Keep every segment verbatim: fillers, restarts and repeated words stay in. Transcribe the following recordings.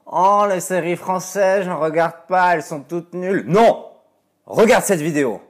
Oh, les séries françaises, je ne regarde pas, elles sont toutes nulles. Non! Regarde cette vidéo.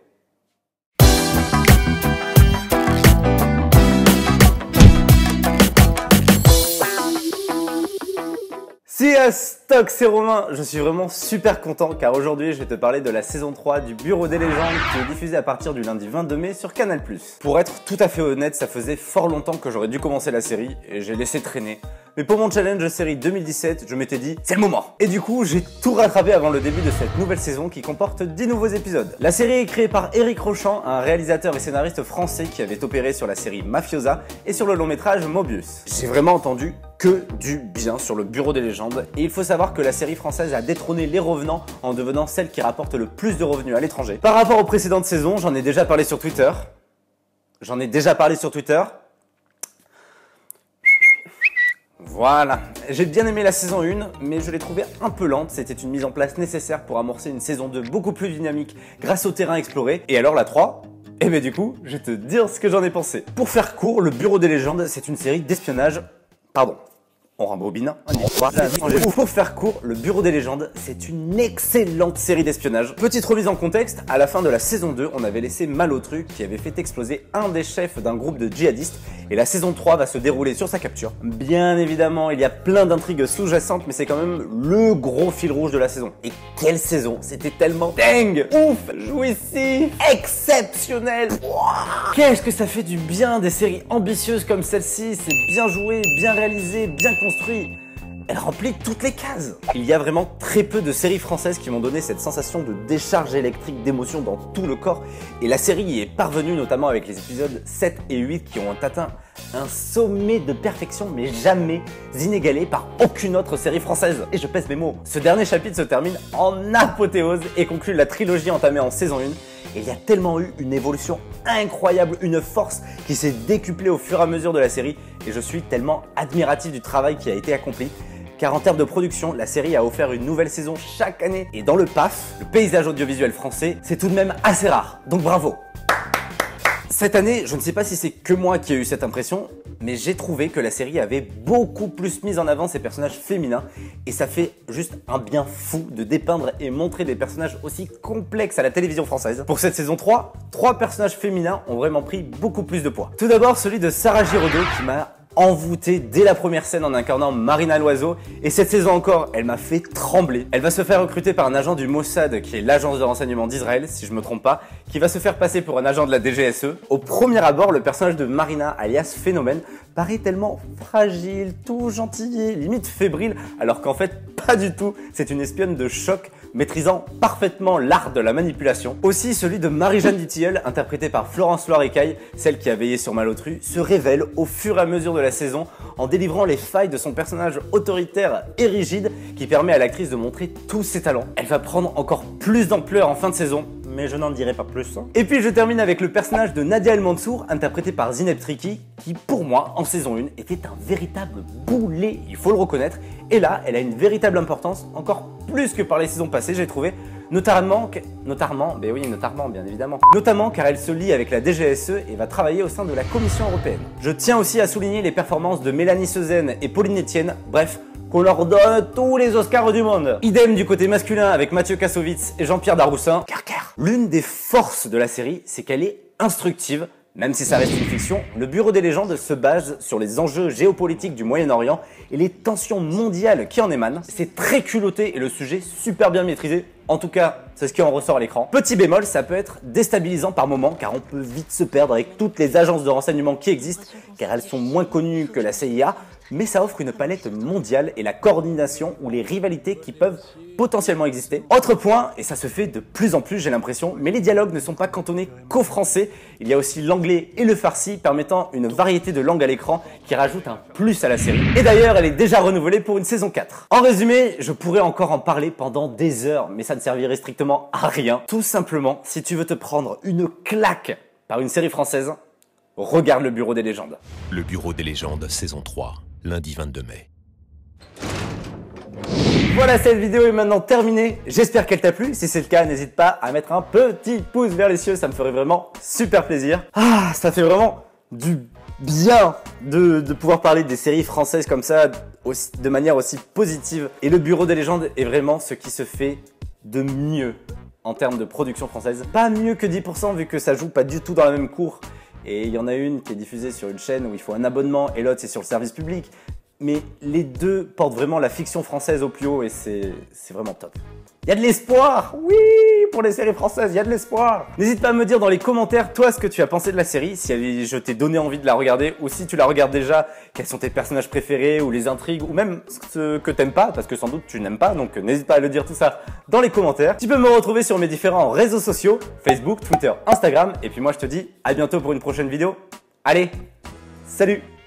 Si à stock, c'est Romain, je suis vraiment super content car aujourd'hui je vais te parler de la saison trois du Bureau des légendes qui est diffusée à partir du lundi vingt-deux mai sur Canal plus. Pour être tout à fait honnête, ça faisait fort longtemps que j'aurais dû commencer la série et j'ai laissé traîner. Mais pour mon challenge série deux mille dix-sept, je m'étais dit c'est le moment. Et du coup, j'ai tout rattrapé avant le début de cette nouvelle saison qui comporte dix nouveaux épisodes. La série est créée par Éric Rochant, un réalisateur et scénariste français qui avait opéré sur la série Mafiosa et sur le long métrage Mobius. J'ai vraiment entendu que du bien sur le Bureau des légendes et il faut savoir que la série française a détrôné Les Revenants en devenant celle qui rapporte le plus de revenus à l'étranger. Par rapport aux précédentes saisons, j'en ai déjà parlé sur Twitter. J'en ai déjà parlé sur Twitter. Voilà, j'ai bien aimé la saison un, mais je l'ai trouvée un peu lente. C'était une mise en place nécessaire pour amorcer une saison deux beaucoup plus dynamique grâce au terrain exploré. Et alors la trois ? Eh bien du coup, je vais te dire ce que j'en ai pensé. Pour faire court, le Bureau des légendes, c'est une série d'espionnage... Pardon. On rembobine. Pour faire court, le Bureau des légendes, c'est une excellente série d'espionnage. Petite remise en contexte, à la fin de la saison deux, on avait laissé Malotru qui avait fait exploser un des chefs d'un groupe de djihadistes et la saison trois va se dérouler sur sa capture. Bien évidemment, il y a plein d'intrigues sous-jacentes, mais c'est quand même le gros fil rouge de la saison. Et quelle saison! C'était tellement dingue, ouf, jouissif, exceptionnel. Qu'est-ce que ça fait du bien des séries ambitieuses comme celle-ci, c'est bien joué, bien réalisé, bien construit. Construit. Elle remplit toutes les cases. Il y a vraiment très peu de séries françaises qui m'ont donné cette sensation de décharge électrique d'émotion dans tout le corps et la série y est parvenue notamment avec les épisodes sept et huit qui ont atteint un sommet de perfection mais jamais inégalé par aucune autre série française. Et je pèse mes mots. Ce dernier chapitre se termine en apothéose et conclut la trilogie entamée en saison un. Et il y a tellement eu une évolution incroyable, une force qui s'est décuplée au fur et à mesure de la série et je suis tellement admiratif du travail qui a été accompli car en termes de production, la série a offert une nouvelle saison chaque année et dans le P A F, le paysage audiovisuel français, c'est tout de même assez rare, donc bravo. Cette année, je ne sais pas si c'est que moi qui ai eu cette impression, mais j'ai trouvé que la série avait beaucoup plus mis en avant ses personnages féminins et ça fait juste un bien fou de dépeindre et montrer des personnages aussi complexes à la télévision française. Pour cette saison trois, trois personnages féminins ont vraiment pris beaucoup plus de poids. Tout d'abord celui de Sarah Giraudot qui m'a envoûtée dès la première scène en incarnant Marina Loiseau et cette saison encore, elle m'a fait trembler. Elle va se faire recruter par un agent du Mossad qui est l'agence de renseignement d'Israël, si je me trompe pas, qui va se faire passer pour un agent de la D G S E. Au premier abord, le personnage de Marina, alias Phénomène, paraît tellement fragile, tout gentil, limite fébrile, alors qu'en fait, pas du tout. C'est une espionne de choc, maîtrisant parfaitement l'art de la manipulation. Aussi, celui de Marie-Jeanne Dutilleul, interprétée par Florence Loirecaille, celle qui a veillé sur Malotru, se révèle au fur et à mesure de la saison en délivrant les failles de son personnage autoritaire et rigide qui permet à l'actrice de montrer tous ses talents. Elle va prendre encore plus d'ampleur en fin de saison, mais je n'en dirai pas plus. Hein. Et puis je termine avec le personnage de Nadia El Mansour, interprété par Zineb Triki, qui pour moi, en saison un, était un véritable boulet, il faut le reconnaître. Et là, elle a une véritable importance, encore plus que par les saisons passées, j'ai trouvé, notamment, notamment, ben oui, notamment, bien évidemment, notamment car elle se lie avec la D G S E et va travailler au sein de la Commission européenne. Je tiens aussi à souligner les performances de Mélanie Sezen et Pauline Etienne, bref, qu'on leur donne tous les Oscars du monde. Idem du côté masculin avec Mathieu Kassovitz et Jean-Pierre Daroussin. L'une des forces de la série, c'est qu'elle est instructive. Même si ça reste une fiction, le Bureau des légendes se base sur les enjeux géopolitiques du Moyen-Orient et les tensions mondiales qui en émanent. C'est très culotté et le sujet super bien maîtrisé. En tout cas, c'est ce qui en ressort à l'écran. Petit bémol, ça peut être déstabilisant par moments car on peut vite se perdre avec toutes les agences de renseignement qui existent car elles sont moins connues que la C I A, mais ça offre une palette mondiale et la coordination ou les rivalités qui peuvent potentiellement exister. Autre point, et ça se fait de plus en plus j'ai l'impression, mais les dialogues ne sont pas cantonnés qu'au français, il y a aussi l'anglais et le farsi permettant une variété de langues à l'écran qui rajoute un plus à la série. Et d'ailleurs, elle est déjà renouvelée pour une saison quatre. En résumé, je pourrais encore en parler pendant des heures, mais ça ne servirait strictement à rien. Tout simplement, si tu veux te prendre une claque par une série française, regarde le Bureau des légendes. Le Bureau des légendes, saison trois, lundi vingt-deux mai. Voilà, cette vidéo est maintenant terminée. J'espère qu'elle t'a plu. Si c'est le cas, n'hésite pas à mettre un petit pouce vers les cieux. Ça me ferait vraiment super plaisir. Ah, ça fait vraiment du bien de, de pouvoir parler des séries françaises comme ça aussi, de manière aussi positive. Et le Bureau des légendes est vraiment ce qui se fait de mieux en termes de production française. Pas mieux que dix pour cent vu que ça joue pas du tout dans la même cour. Et il y en a une qui est diffusée sur une chaîne où il faut un abonnement et l'autre c'est sur le service public. Mais les deux portent vraiment la fiction française au plus haut et c'est vraiment top. Il y a de l'espoir, oui, pour les séries françaises, il y a de l'espoir. N'hésite pas à me dire dans les commentaires, toi, ce que tu as pensé de la série, si je t'ai donné envie de la regarder, ou si tu la regardes déjà, quels sont tes personnages préférés, ou les intrigues, ou même ce que t'aimes pas, parce que sans doute tu n'aimes pas, donc n'hésite pas à le dire tout ça dans les commentaires. Tu peux me retrouver sur mes différents réseaux sociaux, Facebook, Twitter, Instagram, et puis moi je te dis à bientôt pour une prochaine vidéo. Allez, salut!